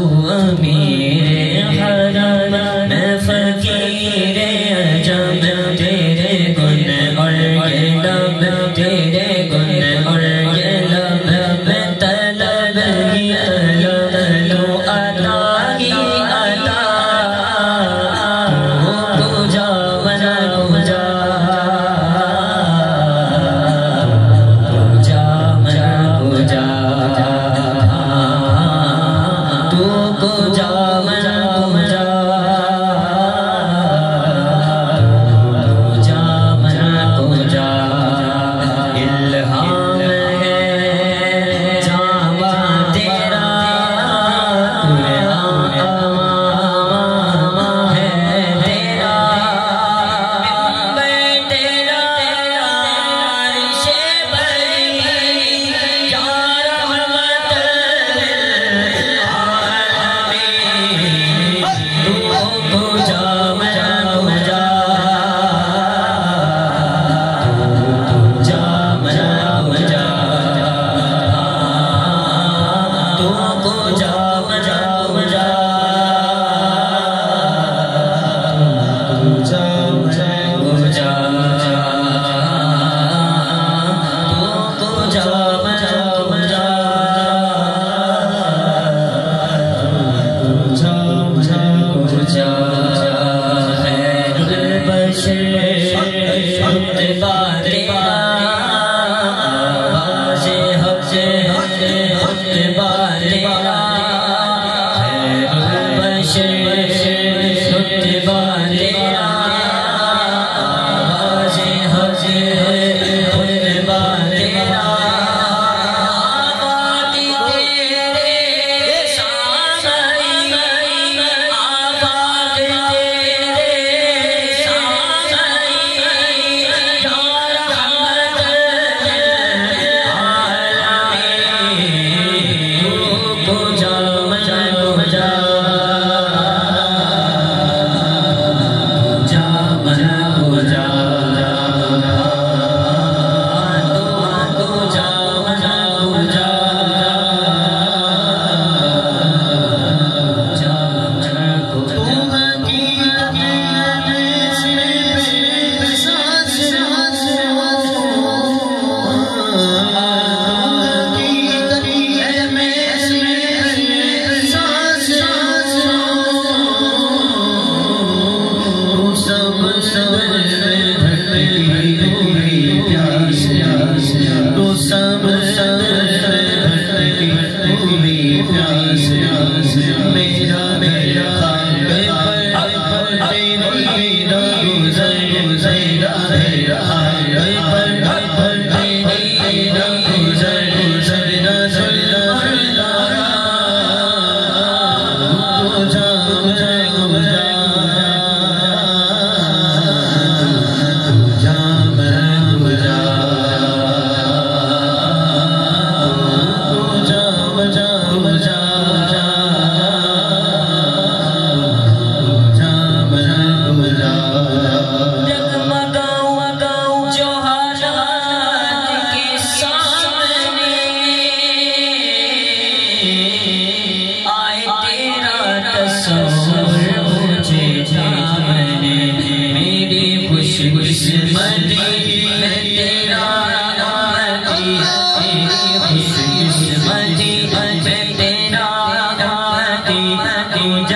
امیر حرم میں فقیر عجم تیرے گن اور یہ لب تیرے گن اور یہ لب میں طلب ہی طلب لو عطا ہی عطا پوجا منا پوجا پوجا منا پوجا تو پوجا منا پوجا پوجا منا پوجا الہام ہے جاواں تیرا قرآن ہے تیرا میں تیرا عرش بری یا رحمت للعالمین تو پوجا منا پوجا پوجا منا پوجا تو پوجا منا پوجا پوجا منا پوجا تو پوجا منا پوجا پوجا منا پوجا خیر البشر رتبہ تیرا آواز حق رتبہ تیرا خیر البشر رتبہ تیرا آواز حق رتبہ تیرا آباد تیرے سامعین آباد تیرے سامعین یا رحمت للعالمین تو پوجا منا پوجا پوجا منا پوجا تو پوجا منا پوجا پوجا منا پوجا خوش قسمتی میں تیرا